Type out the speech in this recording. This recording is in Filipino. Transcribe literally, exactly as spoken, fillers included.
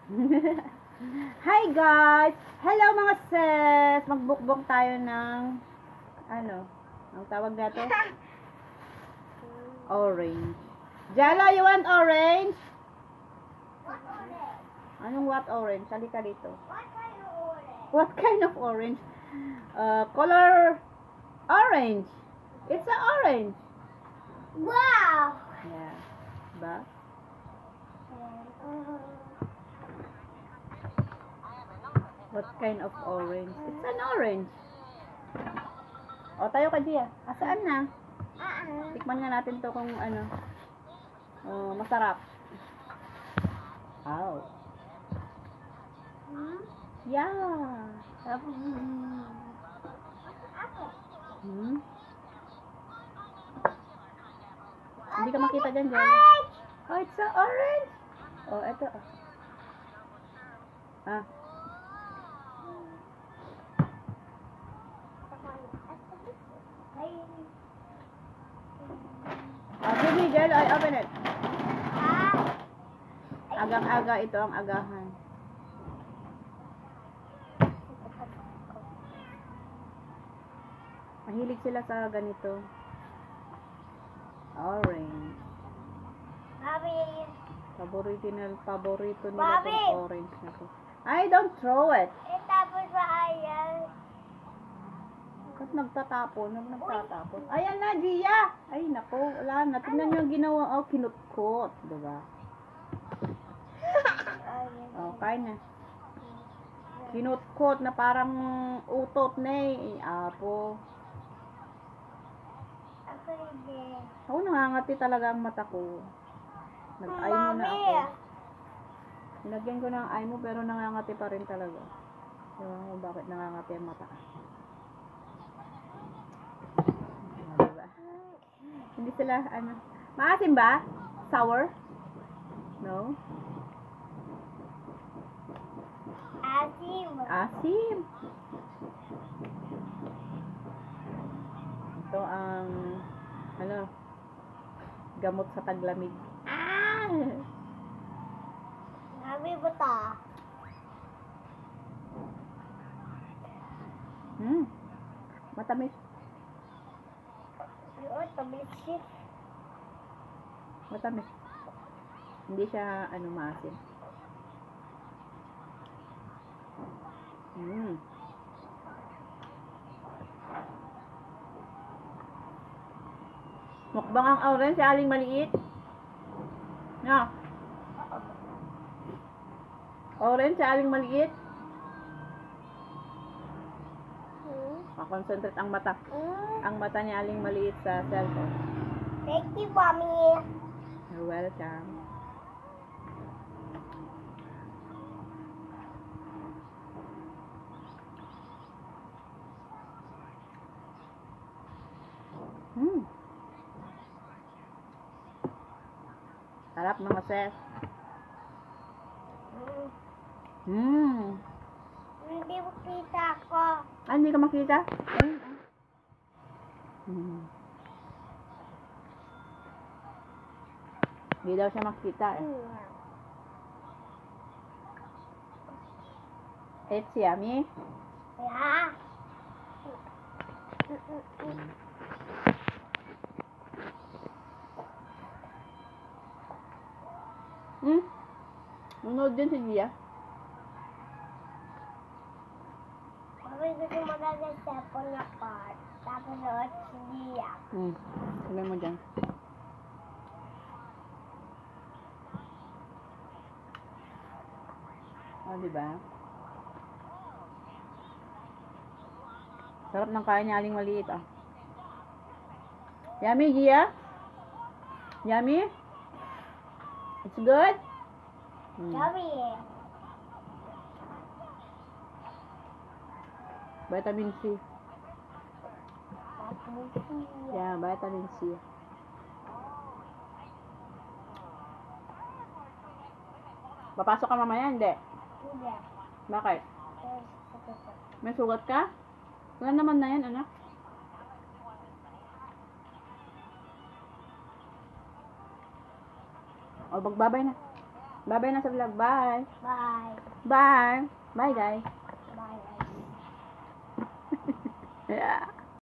Hi guys! Hello mga sis! Magbukbok tayo ng ano? Ang tawag nato? Orange. Jello, you want orange? Anong what orange? Halika dito. What kind of orange? Uh, color orange. It's a orange. Wow! Yeah. Ba? What kind of orange? It's an orange. O, tayo ka, Gia. Asaan na? Uh-uh. Tikman nga natin to kung ano. Oh, masarap. Wow. Hmm? Yeah. Sarap. Hmm? Hindi ka makita dyan, Jello. Oh, it's a orange. Oh, eto. Ah. Oh, sige, Jello. I open it. Agang-aga ito ang agahan. Mahilig sila sa ganito. Orange. Bobby! Paborito nila, paborito nila Bobby! itong orange na to. Ay, don't throw it. Eh, tapos ba ayan? Ba't nagtatapon? Nag nagtatapon? Ayan na, Gia! Ay, nako, wala na. Tingnan nyo yung ginawa. Oh, kinutkot. Diba? Oh, kain na. Kinutkot na parang utot na eh. Apo. Ako hindi. Ako, nangangati talaga ang mata ko. Nag-eye mo na Mami! ako. Nilagyan ko ng eye mo pero nangangati pa rin talaga. Diba kung bakit nangangati ang mata. Diba? Hindi sila, ano. Maasim ba? Sour? No? Asim! Asim. Ito ang, ano, gamot sa taglamig. Ah! Mami, buta. Hmm. Matamis. Yun, tamis siya. Matamis. Hindi siya, ano, maasim. Hmm. Mukbang ang orange, aling maliit. No. Orange, aling maliit. Hmm? Makonsentrate ang mata. Hmm? Ang mata niya aling maliit sa cellphone. Thank you, Mami. You're welcome. Hmm. Sarap mga sis. Hmm. Hmm. Hindi mo kita ko. Ah, hindi ka makita? Ayun, ah. Hmm. Hindi daw siya makita eh. Hmm. It's yummy. Yeah. Hmm? Nanood din si Gia. Mami, gusto mo na ng cellphone na part. Tapos nood si Gia. Hmm. Sabi mo dyan. Oh, diba? Sarap ng kain niya aling maliit ah. Yummy, Gia? Yummy? It's good? Hmm. Mami. Vitamin C. Tapos si Gia. Yeah, vitamin C. Papasok ka mamaya, hindi? Hindi. Bakit? Tapos, tapos, May sugat ka? Wala naman na yan, anak. O, magbabay na. Bye-bye na sa vlog. Bye. Bye. Bye. Bye, guys. Bye. Yeah.